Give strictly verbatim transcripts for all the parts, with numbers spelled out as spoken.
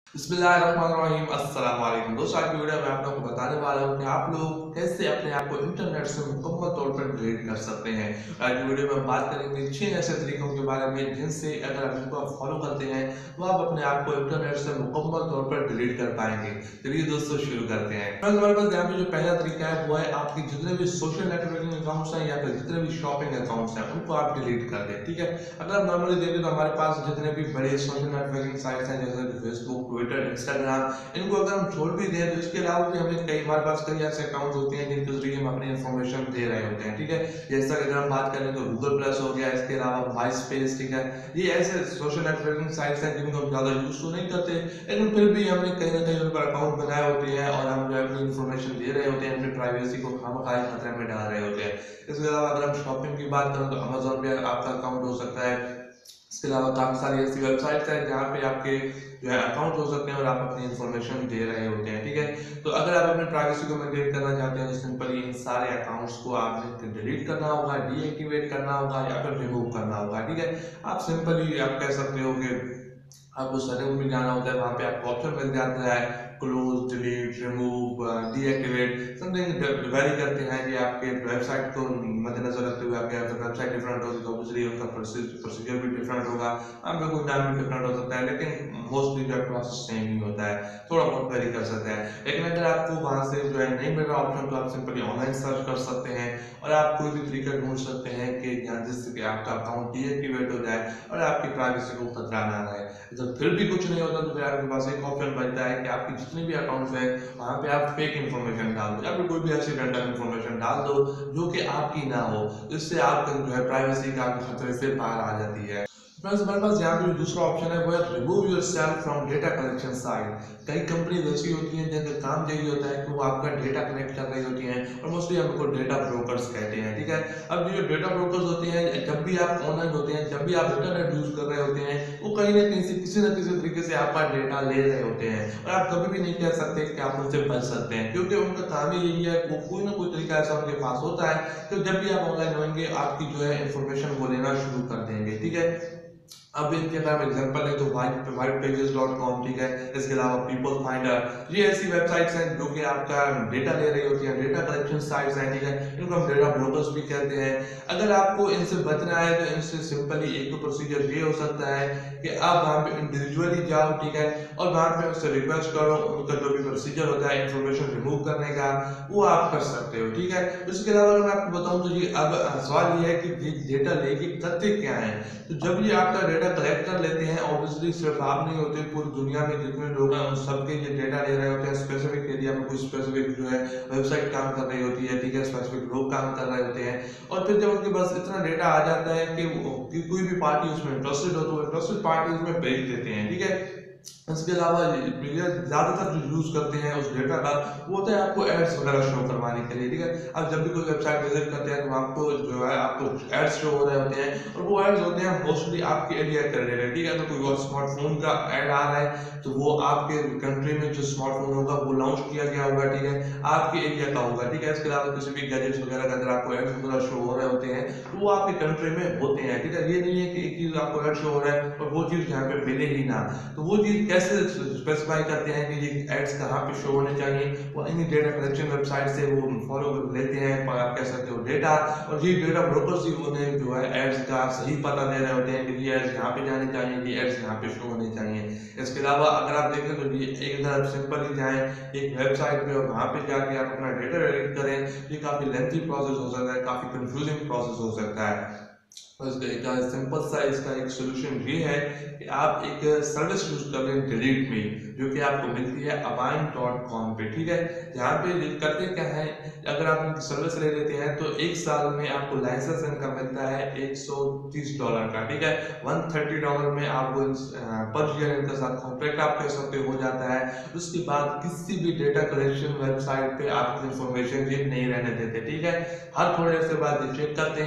बिस्मिल्लाहिर्रहमानिर्रहीम अस्सलाम वालेकुम दोस्तों, आज की वीडियो में आप लोगों को बताने वाला हूँ कि आप लोग कैसे अपने आप को इंटरनेट से मुकम्मल तौर पर डिलीट कर सकते हैं। आज की वीडियो में हम बात करेंगे छह ऐसे तरीकों के बारे में जिनसे अगर आप इनको आप फॉलो करते हैं तो आप अपने आप को इंटरनेट से मुकम्मल तौर पर डिलीट कर पाएंगे। चलिए दोस्तों शुरू करते हैं। फ्रेंड्स, हमारे पास यहाँ पे जो पहला तरीका है वो है आपके जितने भी सोशल नेटवर्किंग अकाउंट्स हैं या फिर जितने भी शॉपिंग अकाउंट्स हैं उनको आप डिलीट कर दें। ठीक है, अगर आप नॉर्मली देखें तो हमारे पास जितने भी बड़े सोशल नेटवर्किंग साइट्स हैं जैसे फेसबुक, ट्विटर, इंस्टाग्राम, इनको अगर हम छोड़ भी दें तो इसके अलावा भी हमें कई हमारे पास कई ऐसे अकाउंट होते हैं जिनके जरिए हम अपनी इन्फॉर्मेशन दे रहे होते हैं। ठीक है, जैसा कि अगर हम बात करें तो गूगल प्लस हो गया, इसके अलावा माई स्पेस, ठीक है, ये ऐसे सोशल नेटवर्किंग साइट्स हैं जिनको हम ज़्यादा यूज तो नहीं करते, लेकिन फिर भी हमने कहीं ना कहीं उन पर अकाउंट बनाए होते हैं और हम जो है अपनी इन्फॉर्मेशन दे रहे होते हैं, अपनी प्राइवेसी को खामखाई खतरे में डाल रहे होते हैं। इसके अलावा अगर हम शॉपिंग की बात करें तो अमेजोन पे आपका अकाउंट हो सकता है। इसके अलावा काफ़ी सारी ऐसी वेबसाइट्स हैं जहाँ पे आपके जो है अकाउंट हो सकते हैं और आप अपनी इन्फॉर्मेशन दे रहे होते हैं। ठीक है, तो अगर आप अपनी प्राइवेसी को मेंटेन करना चाहते हैं तो सिंपली इन सारे अकाउंट्स को आपने डिलीट करना होगा, डीएक्टिवेट करना होगा या फिर रिमूव करना होगा। ठीक है, आप सिंपली आप कह सकते हो कि आपको सेटिंग में जाना होता है, वहाँ पे आपको ऑप्शन मिल जाता है close, delete, remove, deactivate, something very करते हैं कि आपके वेबसाइट को मद्देनजर रखते हुए आपके अगर वेबसाइट डिफरेंट होगी तो ऑब्वियसली उनका प्रोसीजर भी डिफरेंट होगा, हम पे कोई नाम भी डिफरेंट हो सकता है, लेकिन मोस्टली जो प्रोसेस सेम ही होता है, थोड़ा बहुत वेरी कर सकते हैं। लेकिन अगर आपको वहाँ से जो है नहीं मिल रहा ऑप्शन तो आप सिंपली ऑनलाइन सर्च कर सकते हैं और आप कोई भी तरीका ढूंढ सकते हैं कि जहाँ जिससे कि आपका अकाउंट डीएक्टिवेट हो जाए और आपकी प्राइवेसी को खतरा ना रहे। जब फिर भी कुछ नहीं होता तो फिर आपके पास एक ऑप्शन बचता है कि आपकी जितने भी अकाउंट्स हैं वहाँ पे आप फेक इन्फॉर्मेशन डाल दो या फिर कोई भी ऐसी रैंडम इन्फॉर्मेशन डाल दो जो कि आपकी ना हो, जिससे आपका जो है प्राइवेसी का खतरे से बाहर आ जाती है। फ्रेंड्स, हमारे पास यहाँ पे जो दूसरा ऑप्शन है वो है remove yourself from data collection site. कई कंपनी ऐसी होती हैं जिनका काम यही होता है कि वो आपका डेटा कलेक्ट कर रही होती हैं और मोस्टली हम उनको डेटा ब्रोकर्स कहते हैं। ठीक है, अब ये जो डेटा ब्रोकर्स होते हैं जब भी आप ऑनलाइन होते हैं, जब भी आप इंटरनेट यूज कर रहे होते हैं, वो कहीं ना कहीं से किसी न किसी तरीके से आपका डेटा ले रहे होते हैं और आप कभी भी नहीं कह सकते कि आप उनसे बच सकते हैं, क्योंकि उनका काम ही यही है, वो कोई ना कोई तरीका ऐसा उनके पास होता है तो जब भी आप ऑनलाइन होंगे आपकी जो है इन्फॉर्मेशन वो लेना शुरू कर देंगे। ठीक है, अब इनके अगर एग्जांपल है तो white white pages dot com, ठीक है, इसके अलावा पीपल फाइंडर, ये ऐसी वेबसाइट्स हैं जो कि आपका डेटा ले रही होती हैं, डेटा कलेक्शन साइट्स हैं। ठीक है, इनको हम डेटा ब्रोकर्स भी कहते हैं। अगर आपको इनसे बचना है तो इनसे सिंपली एक तो प्रोसीजर ये हो सकता है कि आप वहाँ पे इंडिविजुअली जाओ, ठीक है, और वहाँ पे उससे रिक्वेस्ट करो, उनका जो भी प्रोसीजर होता है इन्फॉर्मेशन रिमूव करने का वो आप कर सकते हो। ठीक है, इसके अलावा मैं आपको बताऊँ तो ये अब सवाल ये है कि डेटा लेके करते क्या है। तो जब ये आपका डेटा कलेक्ट कर लेते हैं, ऑब्वियसली सिर्फ आप नहीं होते, पूरी दुनिया में जितने लोग हैं उन सबके ये डेटा ले रहे होते हैं। स्पेसिफिक एरिया में कोई स्पेसिफिक जो है वेबसाइट काम कर रही होती है, ठीक है, स्पेसिफिक लोग काम कर रहे होते हैं और फिर जब उनके पास इतना डेटा आ जाता है कि, कि कोई भी पार्टी उसमें इंटरेस्टेड हो तो इंटरेस्टेड पार्टी उसमें भेज देते हैं। ठीक है, इसके अलावा ज्यादातर जो यूज करते हैं उस डेटा का वो होता है आपको एड्स वगैरह शो करवाने के लिए। ठीक है, अब जब भी कोई वेबसाइट विजिट करते हैं तो आपको जो है आपको एड्स शो हो रहे होते हैं और वो एड्स होते हैं मोस्टली आपके एरिया के रिलेटेड। ठीक है, तो कोई और स्मार्टफोन का एड आ रहा है तो वो आपके कंट्री में जो स्मार्टफोन होगा वो लॉन्च किया गया होगा, ठीक है, आपके एरिया का होगा। ठीक है, इसके अलावा किसी भी गैजेट्स वगैरह का अगर आपको एड्स वगैरह शो हो रहे होते हैं तो वो आपके कंट्री में होते हैं। ठीक है, ये नहीं है कि एक चीज आपको एड शो हो रहा है और वो चीज यहाँ पे मिले ही ना, तो वो चीज कैसे स्पेसिफाई करते हैं कि ये एड्स कहाँ पे शो होने चाहिए, वो इन डेटा कलेक्शन वेबसाइट से वो फॉलो लेते हैं, आप कह सकते हो डेटा, और ये डेटा ब्रोकर्स ही उन्हें जो है एड्स का सही पता दे रहे होते हैं कि ये एड्स यहाँ पे जाने चाहिए, ये एड्स यहाँ पे शो होने चाहिए। इसके अलावा अगर आप देखें तो ये एक अगर आप सिंपली जाएं एक वेबसाइट पे और वहाँ पे जाके आप अपना डेटा एडिट करें, ये काफ़ी लेंथी प्रोसेस हो सकता है, काफ़ी कंफ्यूजिंग प्रोसेस हो सकता है। इसका सिंपल सा इसका एक सोल्यूशन ये है कि आप एक सर्विस यूज कर लें डिलीट में, जो कि आपको मिलती है अबाइन डॉट कॉम पे। ठीक है, यहाँ पे करते क्या है, अगर आप इनकी सर्विस ले लेते हैं तो एक साल में आपको लाइसेंस इनका मिलता है एक सौ तीस डॉलर का। ठीक है, एक सौ तीस डॉलर में आपको पर ईयर इनके साथ कॉन्ट्रैक्ट आप कह सकते हो जाता है। उसके बाद किसी भी डेटा कलेक्शन वेबसाइट पे आपकी इंफॉर्मेशन ये नहीं रहने देते। ठीक है, हर थोड़े से बाद चेक करते हैं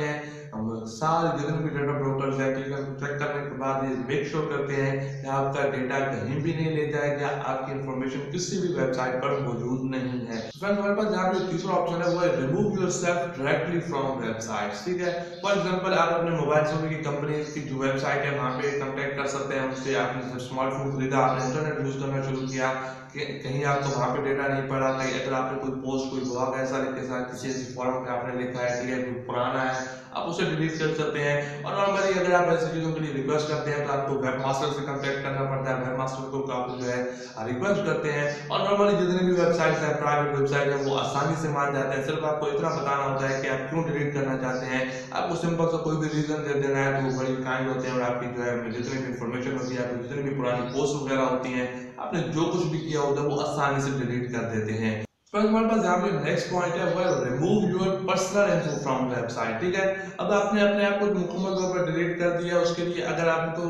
हम सारे जितने भी डेटा ब्रोकर्स हैं, ठीक है, चेक करने के बाद ये मेक श्योर करते हैं कि आपका डेटा कहीं भी नहीं ले जाएगा, आपकी इंफॉर्मेशन किसी भी वेबसाइट पर मौजूद नहीं है। फ्रेंड्स, हमारे पास यहाँ पे तीसरा ऑप्शन है वो है remove yourself directly from websites. ठीक है, फॉर एग्जांपल आप अपने मोबाइल फोन की कंपनी की जो वेबसाइट है वहाँ पे कांटेक्ट कर सकते हैं उससे। आपने जब स्मार्टफोन खरीदा, आपने इंटरनेट यूज करना शुरू किया, कहीं आपको वहाँ पे डेटा नहीं पड़ा, कहीं अगर आपने कोई पोस्ट कोई ब्लॉग ऐसा लिखे साथ किसी ऐसी फॉर्म पे आपने लिखा है, ठीक है, कोई पुराना है, आप उसे डिलीट कर सकते हैं। और नॉर्मली अगर आप ऐसी चीज़ों के लिए रिक्वेस्ट करते हैं तो आपको वेब मास्टर से कांटेक्ट करना पड़ता है, वेब मास्टर को आप जो है रिक्वेस्ट करते हैं और नॉर्मली जितने भी वेबसाइट है, प्राइवेट वेबसाइट है, वो आसानी से मान जाते हैं। सिर्फ आपको इतना बताना होता है कि आप क्यों डिलीट करना चाहते हैं, आपको सिंपल सा कोई भी रीजन दे देना है तो वो बड़ी काइंड होते हैं और आपकी जो है जितनी भी इंफॉर्मेशन होती है, आपकी जितनी भी पुरानी पोस्ट वगैरह होती हैं, आपने जो कुछ भी किया होता है वो आसानी से डिलीट कर देते हैं। तो हमारे पास यहाँ पे नेक्स्ट पॉइंट है वो है remove your personal info from website. ठीक है, अब आपने अपने आप को मुकम्मल तौर पर डिलीट कर दिया, उसके लिए अगर आपको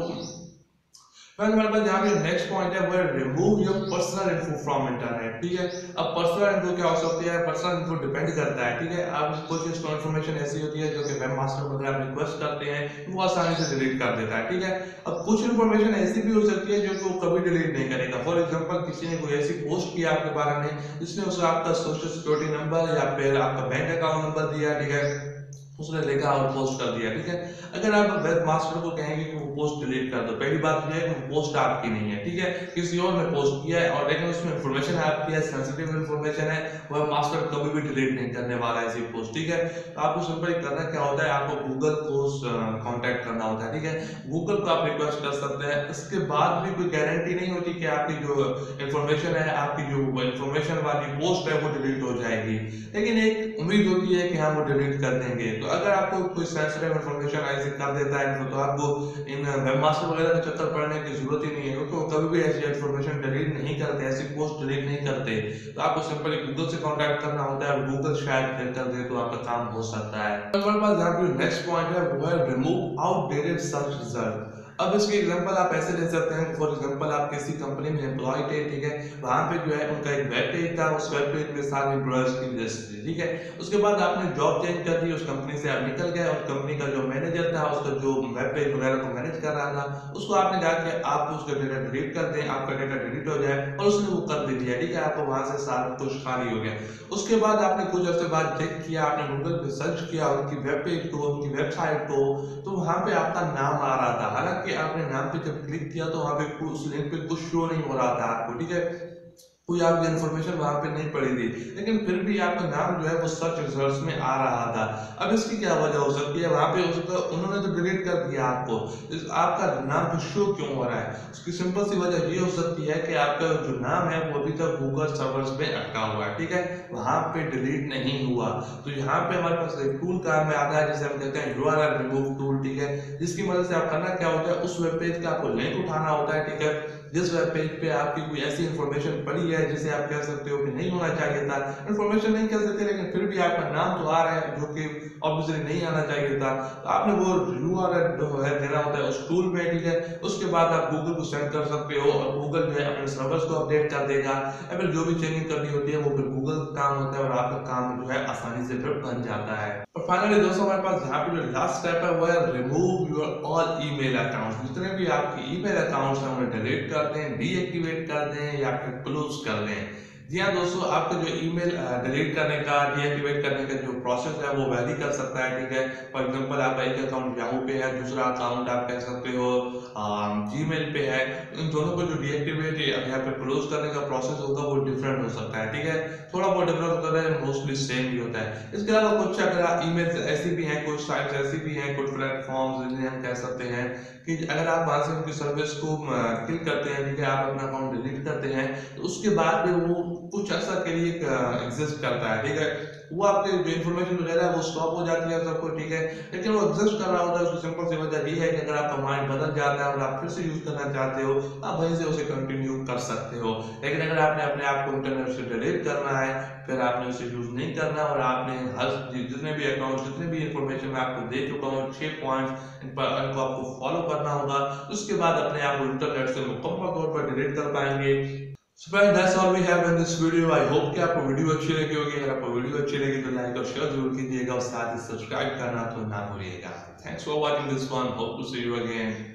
हमारे पास यहाँ पे नेक्स्ट पॉइंट है वो है remove your personal info from internet. ठीक है, अब पर्सनल इन्फो क्या हो सकती है, पर्सनल इन्फो डिपेंड करता है। ठीक है, आप कुछ इन्फॉर्मेशन ऐसी होती है जो कि वेब मास्टर को अगर आप रिक्वेस्ट करते हैं वो आसानी से डिलीट कर देता है। ठीक है, अब कुछ इन्फॉर्मेशन ऐसी भी हो सकती है जो कि वो कभी डिलीट नहीं करेगा। फॉर एग्जाम्पल, किसी ने कोई ऐसी पोस्ट किया आपके बारे में जिसने उसे आपका सोशल सिक्योरिटी नंबर या फिर आपका बैंक अकाउंट नंबर दिया, ठीक है, उसने लिखा और पोस्ट कर दिया। ठीक है, अगर आप वेब मास्टर को कहेंगे कि वो पोस्ट डिलीट कर दो, पहली बात यह है कि वो पोस्ट आपकी नहीं है, ठीक है, किसी और ने पोस्ट किया है और लेकिन उसमें इंफॉर्मेशन आपकी है, सेंसिटिव इंफॉर्मेशन है, वेब मास्टर कभी भी डिलीट नहीं करने वाला है ऐसी पोस्ट। ठीक है, तो आपको सिंपली करना क्या होता है, आपको गूगल को कॉन्टैक्ट करना होता है। ठीक है, गूगल को आप रिक्वेस्ट कर सकते हैं, इसके बाद भी कोई गारंटी नहीं होती कि आपकी जो इंफॉर्मेशन है, आपकी जो इंफॉर्मेशन वाली पोस्ट है वो डिलीट हो जाएगी, लेकिन एक उम्मीद होती है कि हाँ वो डिलीट कर देंगे। तो अगर आपको कोई सेंसिटिव इंफॉर्मेशन ऐसे कर देता है तो आपको इन वेब मास्टर वगैरह के चक्कर पड़ने की जरूरत ही नहीं है, क्योंकि वो कभी भी ऐसी इंफॉर्मेशन डिलीट नहीं करते, ऐसी पोस्ट डिलीट नहीं करते। तो आपको सिंपली गूगल से कांटेक्ट करना होता है और गूगल शायद फिर कर दे तो आपका काम हो सकता है। हमारे पास यहाँ पे नेक्स्ट पॉइंट है वो है रिमूव आउटडेटेड सर्च रिजल्ट। अब इसके एग्जांपल आप ऐसे ले सकते हैं, फॉर एग्जांपल आप किसी कंपनी में एम्प्लॉय थे, ठीक है, वहां पे जो है उनका एक वेब पेज था, उस वेब पेज में सारे एम्प्लॉयर्स की लिस्ट थी। ठीक है, उसके बाद आपने जॉब चेंज कर दी, उस कंपनी से आप निकल गए और कंपनी का जो मैनेजर था, उसका जो वेब पेज वगैरह को मैनेज कर रहा था, उसको आपने कहा कि आप उसका डेटा डिलीट कर दें, आपका डेटा डिलीट हो जाए, और उसने वो कर भी दिया। ठीक है, आपको वहां से सारा कुछ खाली हो गया। उसके बाद आपने कुछ हफ्ते बाद चेक किया, आपने गूगल पे सर्च किया उनकी वेब पेज को, उनकी वेबसाइट को, तो वहां पे आपका नाम आ रहा था। हालांकि आपने नाम पे जब क्लिक किया तो वहां पे उस लिंक पे कुछ शो नहीं हो रहा था आपको। ठीक है, कोई आपकी इन्फॉर्मेशन वहां पे नहीं पड़ी थी, लेकिन फिर भी आपका नाम जो है वो सर्च रिजल्ट्स में आ रहा था। अब इसकी क्या वजह हो सकती है, वहां पे उसका उन्होंने तो डिलीट कर दिया आपको, आपका नाम पे शो क्यों हो रहा है? उसकी सिंपल सी वजह ये हो सकती है कि आपका जो नाम है वो अभी तक गूगल सर्वर्स में अटका हुआ है। ठीक है, वहां पे डिलीट नहीं हुआ। तो यहाँ पे हमारे पास एक टूल काम में आता है जिसे हम कहते हैं यूआरएल रिमूव टूल। ठीक है, जिसकी मदद से आप करना क्या होता है, उस वेब पेज का आपको लिंक उठाना होता है। ठीक है, जिस वेब पेज पे आपकी कोई ऐसी इंफॉर्मेशन पड़ी है जिसे आप कह सकते हो कि नहीं होना चाहिए था, इंफॉर्मेशन नहीं कह सकते लेकिन फिर भी आपका नाम तो आ रहा है जो कि ऑब्वियसली नहीं आना चाहिए था, तो आपने वो यूआरएल जो है देना होता है उस टूल में। ठीक है, उसके बाद आप गूगल को सेंड कर सकते हो और गूगल जो है अपने सर्वर्स को अपडेट कर देगा, या फिर जो भी चेंजिंग करनी होती है वो फिर गूगल का काम होता है और आपका काम जो है आसानी से फिर बन जाता है। और फाइनली दोस्तों, हमारे पास यहाँ पे जो लास्ट स्टेप है वो है remove your all email account. जितने भी आपके ईमेल अकाउंट्स हैं उन्हें डिलीट कर दें, डीएक्टिवेट कर दें या फिर क्लोज कर दें। जी हाँ दोस्तों, आपका जो ईमेल डिलीट करने का, डीएक्टिवेट करने का जो प्रोसेस है वो वैरी कर सकता है। ठीक है, फॉर एग्जांपल आपका एक अकाउंट याहू पे है, दूसरा अकाउंट आप कह सकते हो जीमेल पे है, इन दोनों को जो डीएक्टिवेट या फिर क्लोज करने का प्रोसेस होगा वो डिफरेंट हो सकता है। ठीक है, थोड़ा बहुत डिफरेंट होता है, मोस्टली सेम भी होता है। इसके अलावा कुछ अगर ईमेल ऐसी भी हैं, कुछ साइट्स ऐसी भी हैं, कुछ प्लेटफॉर्म्स जिन्हें हम कह सकते हैं कि अगर आप वहां से उनकी सर्विस को क्लिक करते हैं, ठीक है, आप अपना अकाउंट डिलीट करते हैं, तो उसके बाद में वो कुछ ऐसा के लिए एग्जिस्ट करता है। ठीक है, वो आपके जो इन्फॉर्मेशन वगैरह है वो स्टॉप हो जाती है सबको। ठीक है, लेकिन वो एग्जिस्ट कर रहा होता है, उसकी सिंपल सी वजह ये है कि अगर आपका माइंड बदल जाता है और आप फिर से यूज करना चाहते हो, आप वहीं से उसे कंटिन्यू कर सकते हो। लेकिन अगर आपने अपने आप को इंटरनेट से डिलीट करना है, फिर आपने उसे यूज नहीं करना और आपने हर जितने भी अकाउंट, जितने भी इंफॉर्मेशन मैं आपको दे चुका हूँ, छह पॉइंट्स इन पर इनको आपको फॉलो करना होगा, उसके बाद अपने आप को इंटरनेट से मुकम्मल तौर पर डिलीट कर पाएंगे। So friends, that's all we have in this video. I hope कि आपको वीडियो अच्छी लगी होगी। अगर आपको वीडियो अच्छी लगी तो लाइक और शेयर जरूर कीजिएगा और साथ ही सब्सक्राइब करना तो ना भूलिएगा। Thanks for watching this one. Hope to see you again.